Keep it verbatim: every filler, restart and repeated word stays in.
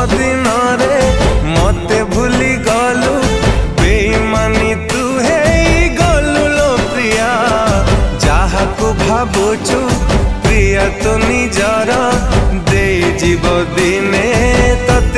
दिन रे मते भूली गलु बेईमानी तू है गलु लो प्रिया जहा को भावुचु प्रिया तो निजर दे जीव दिने तते